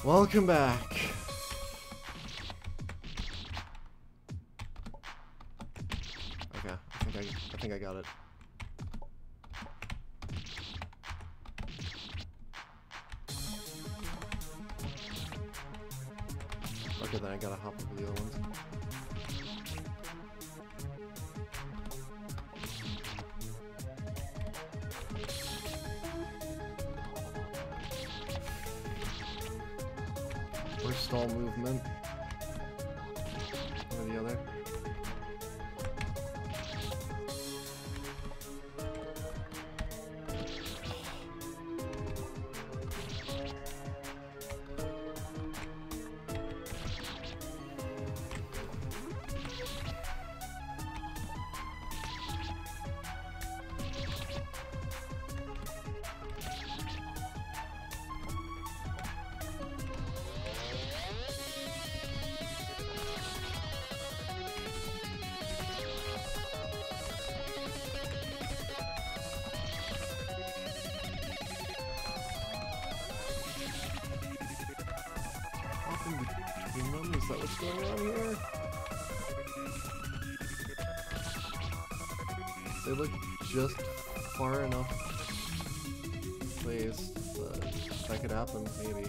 Welcome back. Okay, I think I got it. Okay, then I gotta hop over the other ones. Or stall movement. One or the other. Between them? Is that what's going on here? They look just far enough placed that could happen, maybe.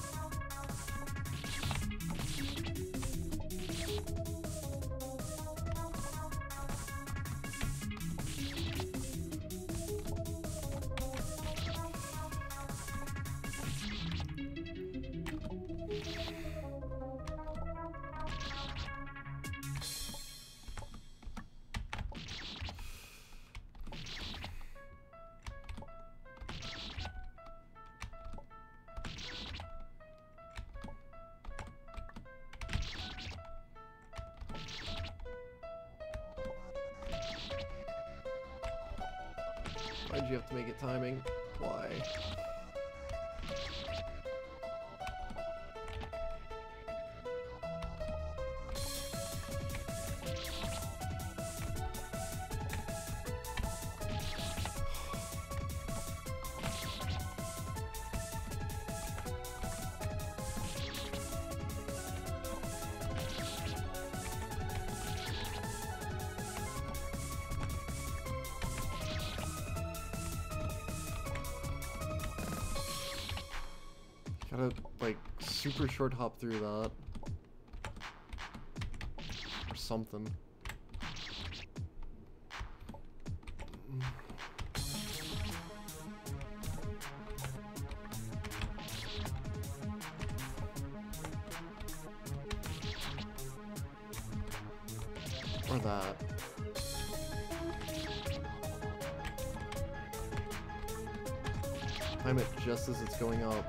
Why'd you have to make it timing? Why? Gotta, like, super short hop through that. Or something. Or that. Time it just as it's going up.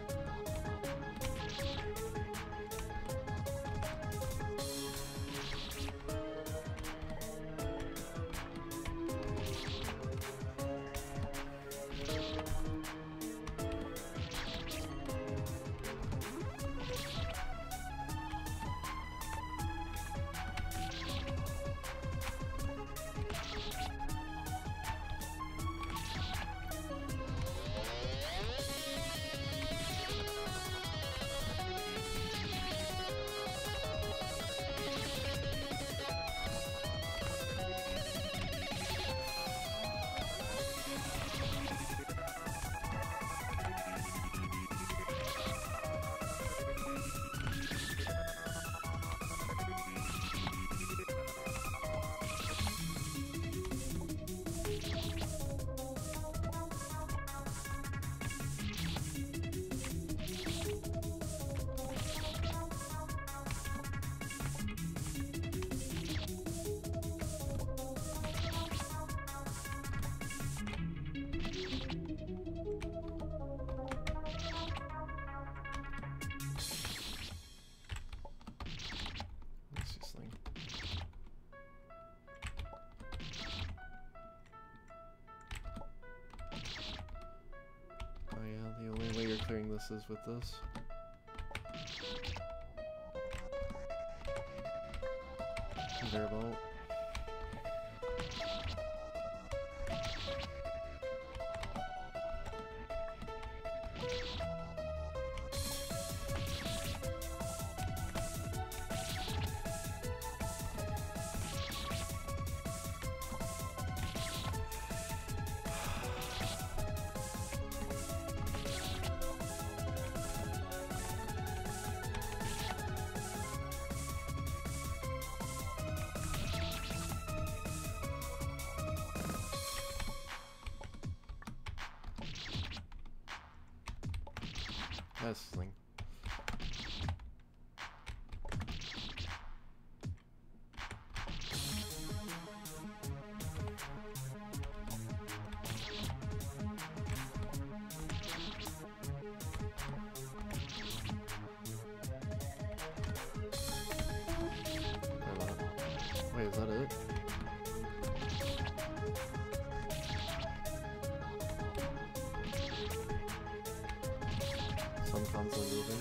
The only way you're clearing this is with this. Conveyor belt. That's sling. Wait, is that it? Some console moving.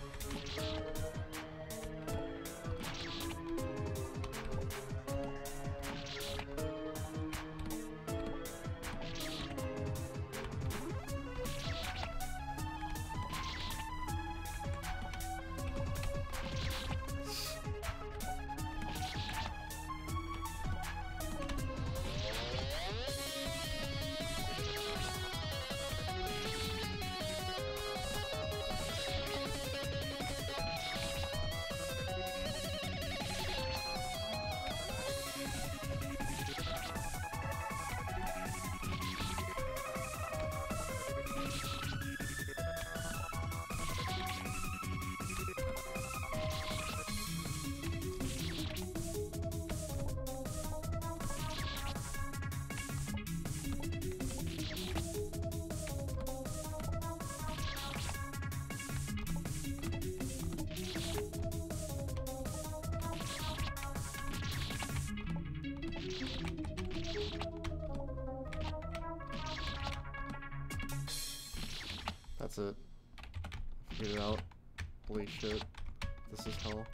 That's it. Figured it out. Holy shit. This is hell.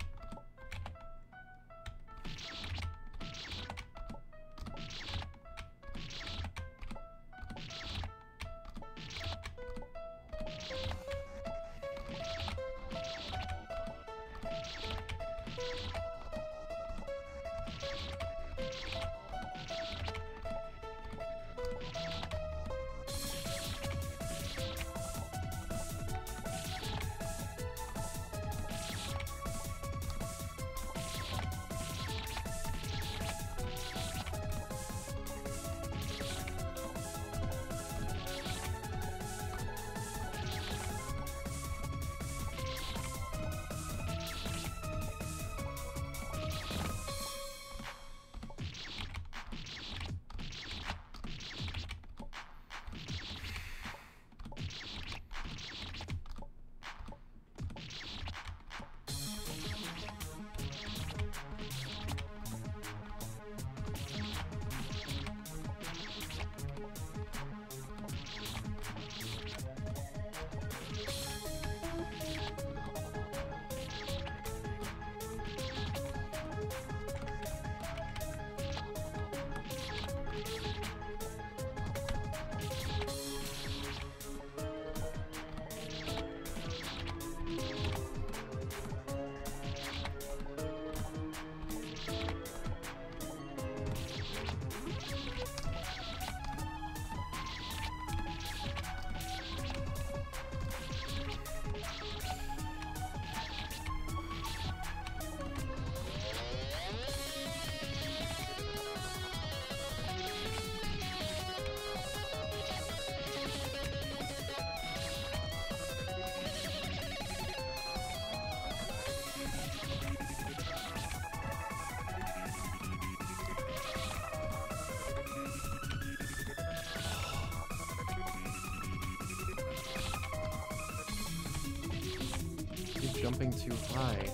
You're jumping too high.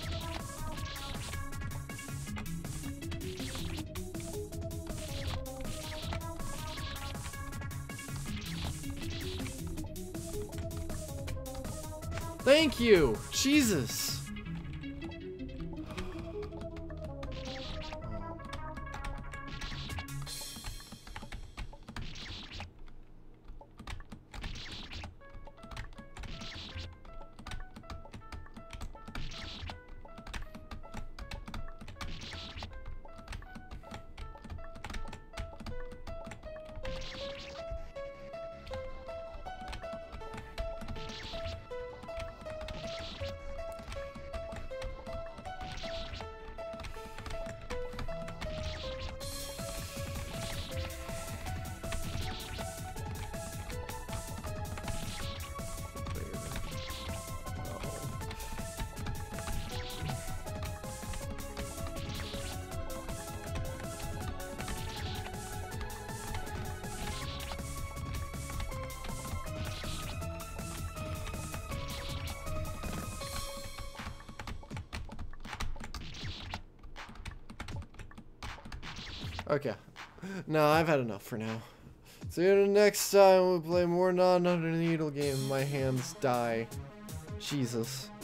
Thank you! Jesus! Okay. No, I've had enough for now. See you next time we play more non-under needle game. My hands die. Jesus.